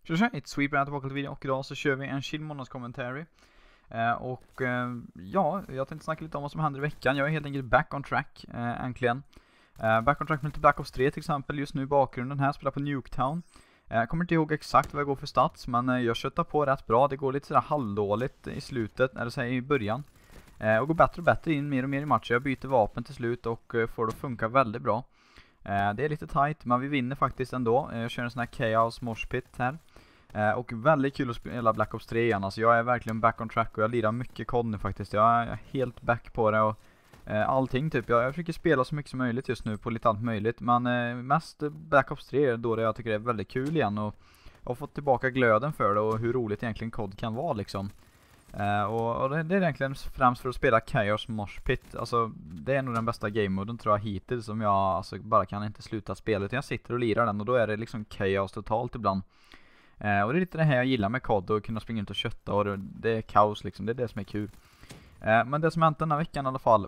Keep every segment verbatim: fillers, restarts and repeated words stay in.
Tja tja, ett Sweep är tillbaka till video och idag så kör vi en chill månadskommentary. Eh, och eh, ja, jag tänkte snacka lite om vad som händer i veckan. Jag är helt enkelt back on track, eh, äntligen. Eh, back on track med lite Black Ops tre till exempel, just nu i bakgrunden här, spelar på Nuketown. Jag eh, kommer inte ihåg exakt vad jag går för stats, men eh, jag köttar på rätt bra. Det går lite sådär halvdåligt i slutet, eller säger i början. Eh, och går bättre och bättre in mer och mer i matcher. Jag byter vapen till slut och eh, får det att funka väldigt bra. Eh, det är lite tight, men vi vinner faktiskt ändå. Eh, jag kör en sån här Chaos Mosh Pit här. Eh, och väldigt kul att spela Black Ops tre igen. Alltså jag är verkligen back on track och jag lirar mycket kod nu faktiskt. Jag är helt back på det och eh, allting typ. Jag, jag försöker spela så mycket som möjligt just nu på lite allt möjligt. Men eh, mest Black Ops tre är då det jag tycker är väldigt kul igen. Och jag har fått tillbaka glöden för det och hur roligt egentligen kod kan vara liksom. Uh, och, och det, det är egentligen främst för att spela Chaos Mosh Pit. Alltså det är nog den bästa game-moden tror jag hittills, som jag alltså, bara kan inte sluta spela. Utan jag sitter och lirar den och då är det liksom chaos totalt ibland. uh, Och det är lite det här jag gillar med C O D, och kunna springa ut och kötta. Och det, det är kaos liksom, det är det som är kul. uh, Men det som hänt den här veckan i alla fall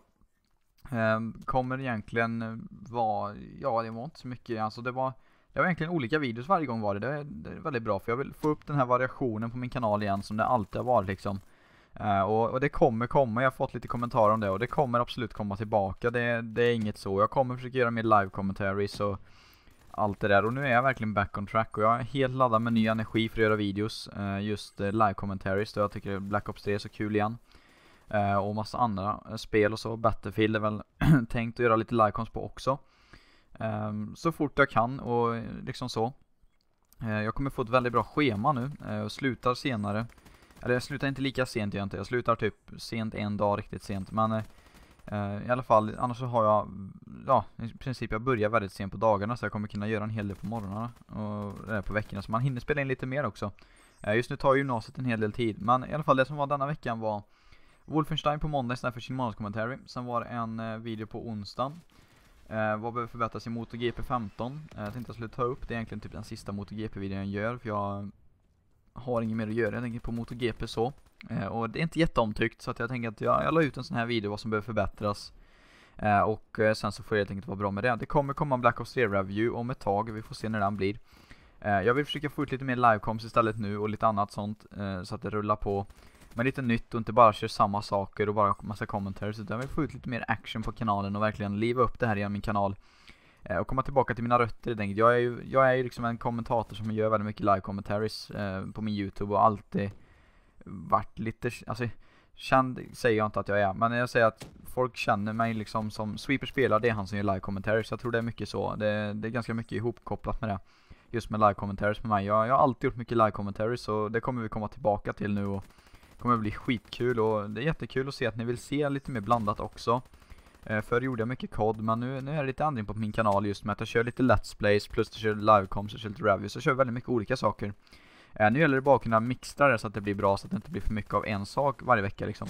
uh, kommer egentligen vara, ja det var inte så mycket. Alltså det var Det var egentligen olika videos varje gång var det. Det är, det är väldigt bra, för jag vill få upp den här variationen på min kanal igen som det alltid har varit liksom. Uh, och, och det kommer komma, jag har fått lite kommentarer om det och det kommer absolut komma tillbaka. Det, det är inget så, jag kommer försöka göra mer live commentaries och allt det där. Och nu är jag verkligen back on track och jag är helt laddad med ny energi för att göra videos. Uh, just uh, live commentaries då jag tycker Black Ops tre är så kul igen. Uh, och massa andra uh, spel och så. Battlefield är väl tänkt att göra lite livecoms på också. Um, så fort jag kan och liksom så. Uh, jag kommer få ett väldigt bra schema nu uh, och slutar senare. Eller jag slutar inte lika sent jag inte. Jag slutar typ sent en dag, riktigt sent. Men uh, i alla fall, annars så har jag, ja i princip jag börjar väldigt sent på dagarna. Så jag kommer kunna göra en hel del på morgnarna och uh, på veckorna. Så man hinner spela in lite mer också. uh, Just nu tar gymnasiet en hel del tid. Men i alla fall det som var denna veckan var Wolfenstein på måndag istället för sin månadskommentary. Sen var det en uh, video på onsdagen. Uh, vad behöver förbättras i MotoGP femton? uh, Jag tänkte jag skulle ta upp. Det är egentligen typ den sista MotoGP-videon jag gör. För jag har inget mer att göra, jag tänker på MotoGP så. uh, Och det är inte jätteomtyckt. Så att jag tänker att jag, jag la ut en sån här video vad som behöver förbättras. uh, Och uh, sen så får jag helt enkelt vara bra med det. Det kommer komma en Black Ops tre review om ett tag. Vi får se när den blir. uh, Jag vill försöka få ut lite mer livecoms istället nu. Och lite annat sånt, uh, så att det rullar på. Men lite nytt och inte bara kör samma saker och bara massa commentaries. Utan jag vill få ut lite mer action på kanalen och verkligen liva upp det här igen min kanal. Eh, och komma tillbaka till mina rötter. Jag är ju, jag är ju liksom en kommentator som gör väldigt mycket live commentaries eh, på min YouTube. Och alltid varit lite, alltså känd säger jag inte att jag är. Men jag säger att folk känner mig liksom som Sweeper spelar, det är han som gör live commentaries. Jag tror det är mycket så, det, det är ganska mycket ihopkopplat med det. Just med live commentaries med mig. Jag, jag har alltid gjort mycket live commentaries, så det kommer vi komma tillbaka till nu. Och kommer bli skitkul, och det är jättekul att se att ni vill se lite mer blandat också. eh, Förr gjorde jag mycket kod, men nu, nu är det lite ändring på min kanal just med att jag kör lite let's plays plus jag kör livecoms och kör lite reviews. Jag kör väldigt mycket olika saker. eh, Nu gäller det bara att kunna mixa det så att det blir bra, så att det inte blir för mycket av en sak varje vecka liksom.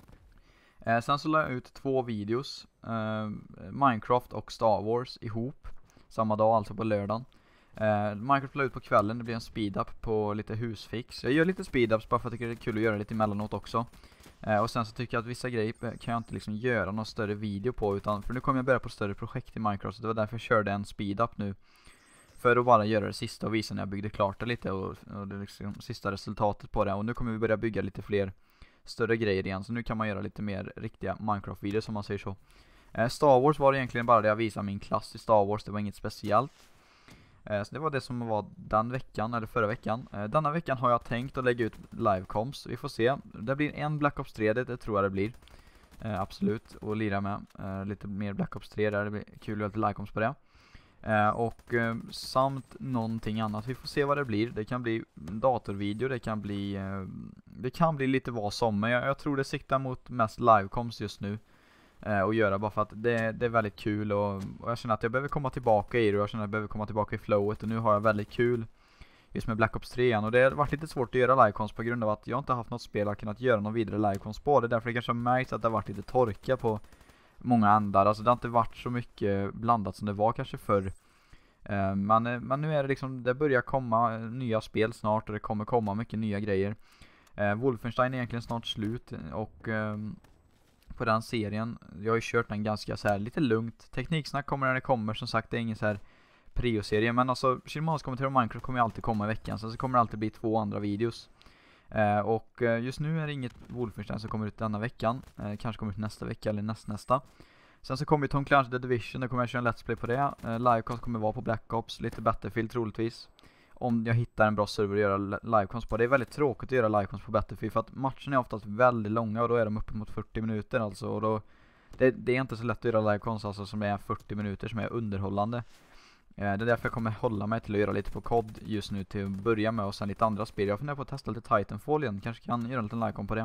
eh, Sen så la jag ut två videos, eh, Minecraft och Star Wars ihop samma dag, alltså på lördagen. Uh, Minecraft la ut på kvällen, det blir en speed-up på lite husfix. Jag gör lite speed-ups bara för att jag tycker det är kul att göra lite emellanåt också. uh, Och sen så tycker jag att vissa grejer kan jag inte liksom göra någon större video på, utan för nu kommer jag börja på större projekt i Minecraft. Så det var därför jag körde en speed-up nu, för att bara göra det sista och visa när jag byggde klart det lite. Och, och det liksom sista resultatet på det. Och nu kommer vi börja bygga lite fler större grejer igen. Så nu kan man göra lite mer riktiga Minecraft-videos, som man säger så. uh, Star Wars var egentligen bara det jag visade min klass i Star Wars, det var inget speciellt. Så det var det som var den veckan, eller förra veckan. Denna veckan har jag tänkt att lägga ut livecoms. Vi får se. Det blir en Black Ops tre, det, det tror jag det blir. eh, Absolut, och lira med eh, lite mer Black Ops tre där. Det blir kul att göra lite livecoms på det. eh, Och eh, samt någonting annat. Vi får se vad det blir. Det kan bli datorvideo, det kan bli eh, det kan bli lite vad som. Men jag, jag tror det siktar mot mest livecoms just nu. Och göra bara för att det, det är väldigt kul, och, och jag känner att jag behöver komma tillbaka i det, och jag känner att jag behöver komma tillbaka i flowet, och nu har jag väldigt kul just med Black Ops tre igen. Och det har varit lite svårt att göra livecoms på grund av att jag inte har haft något spel jag har kunnat göra någon vidare livecoms på. Det är därför det kanske har märkt att det har varit lite torka på många ändar. Alltså det har inte varit så mycket blandat som det var kanske förr. uh, men, men nu är det liksom, det börjar komma nya spel snart, och det kommer komma mycket nya grejer. uh, Wolfenstein är egentligen snart slut, och uh, på den serien, jag har ju kört den ganska så här lite lugnt. Tekniksnack kommer när det kommer, som sagt, det är ingen så här prio-serie. Men alltså, Kilmans kommentar om Minecraft kommer ju alltid komma i veckan. Sen så kommer det alltid bli två andra videos. Eh, och eh, just nu är det inget Wolfenstein som kommer ut denna veckan. Eh, kanske kommer ut nästa vecka eller nästnästa. Sen så kommer ju Tom Clancy The Division, det kommer jag köra en Let's Play på det. Eh, Livecons kommer vara på Black Ops, lite Battlefield troligtvis. Om jag hittar en bra server att göra livecons på. Det är väldigt tråkigt att göra livecons på Battlefield för att matcherna är oftast väldigt långa och då är de uppe mot fyrtio minuter alltså. Och då, det, det är inte så lätt att göra livecons alltså som är fyrtio minuter som är underhållande. Eh, det är därför jag kommer hålla mig till att göra lite på C O D just nu till att börja med och sen lite andra spel. Jag funderar på att testa lite Titanfall igen, kanske kan göra en liten livecon på det.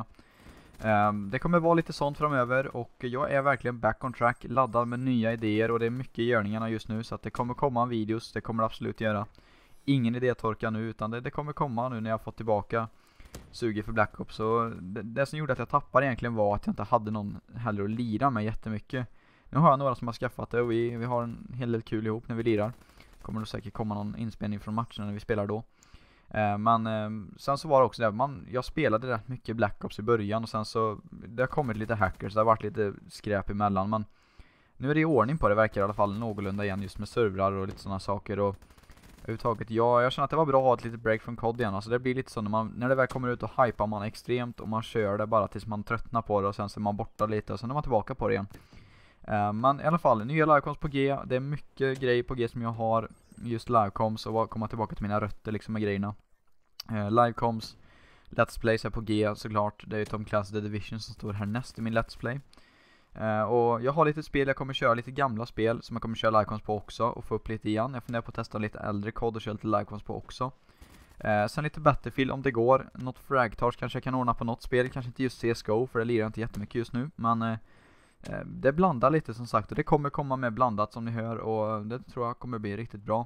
Um, det kommer vara lite sånt framöver och jag är verkligen back on track, laddad med nya idéer och det är mycket i görningarna just nu så att det kommer komma videos, det kommer det absolut göra. Ingen idétorka nu utan det, det kommer komma nu när jag fått tillbaka suget för Black Ops. Så det, det som gjorde att jag tappade egentligen var att jag inte hade någon heller att lira med jättemycket. Nu har jag några som har skaffat det och vi, vi har en hel del kul ihop när vi lirar. Kommer det säkert komma någon inspelning från matchen när vi spelar då. Eh, men eh, sen så var det också det, man, jag spelade rätt mycket Black Ops i början och sen så det har kommit lite hackers, det har varit lite skräp emellan, men nu är det i ordning på det, verkar i alla fall någorlunda igen just med servrar och lite sådana saker och överhuvudtaget, ja, jag känner att det var bra att ha ett litet break från C O D igen, alltså det blir lite så när, man, när det väl kommer ut och hypar man extremt och man kör det bara tills man tröttnar på det och sen så är man borta lite och sen är man tillbaka på det igen. Uh, men i alla fall, nya livecoms på G, det är mycket grejer på G som jag har, just livecoms och komma tillbaka till mina rötter liksom med grejerna. Uh, livecoms, Let's Plays är på G såklart, det är Tom Clancy The Division som står härnäst i min Let's Play. Uh, och jag har lite spel, jag kommer köra lite gamla spel som jag kommer köra livecoms på också och få upp lite igen. Jag funderar på att testa lite äldre kod och köra lite livecoms på också. Uh, sen lite Battlefield om det går, något fragtars kanske jag kan ordna på något spel, kanske inte just C S G O för det lirar inte jättemycket just nu, men uh, det blandar lite som sagt och det kommer komma med blandat som ni hör och det tror jag kommer bli riktigt bra.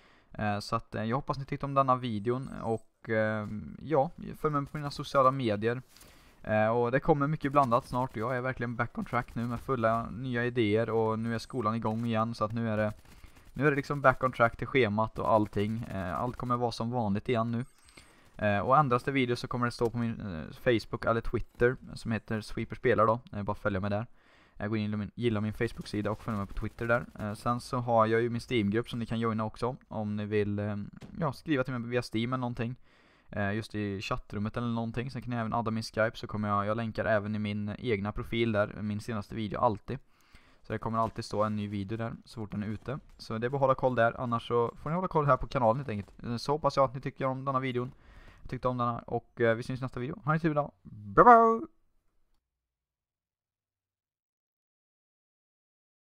Så att jag hoppas ni tyckte om denna videon och ja, följ med på mina sociala medier. Och det kommer mycket blandat snart. Jag är verkligen back on track nu med fulla nya idéer och nu är skolan igång igen så att nu är det nu är det liksom back on track till schemat och allting. Allt kommer vara som vanligt igen nu. Och ändras det video så kommer det stå på min Facebook eller Twitter som heter Sweeperspelar då. Bara följa mig där. Jag går in och gillar min Facebook-sida och följer mig på Twitter där. Eh, sen så har jag ju min Steam-grupp som ni kan joina också. Om ni vill eh, ja, skriva till mig via Steam eller någonting. Eh, just i chattrummet eller någonting. Sen kan ni även adda min Skype så kommer jag, jag länkar även i min egna profil där. Min senaste video alltid. Så det kommer alltid stå en ny video där så fort den är ute. Så det är bara att hålla koll där. Annars så får ni hålla koll här på kanalen helt enkelt. Så hoppas jag att ni tycker om denna videon. Tyckte om denna och eh, vi syns i nästa video. Ha en tur idag. Bye bye!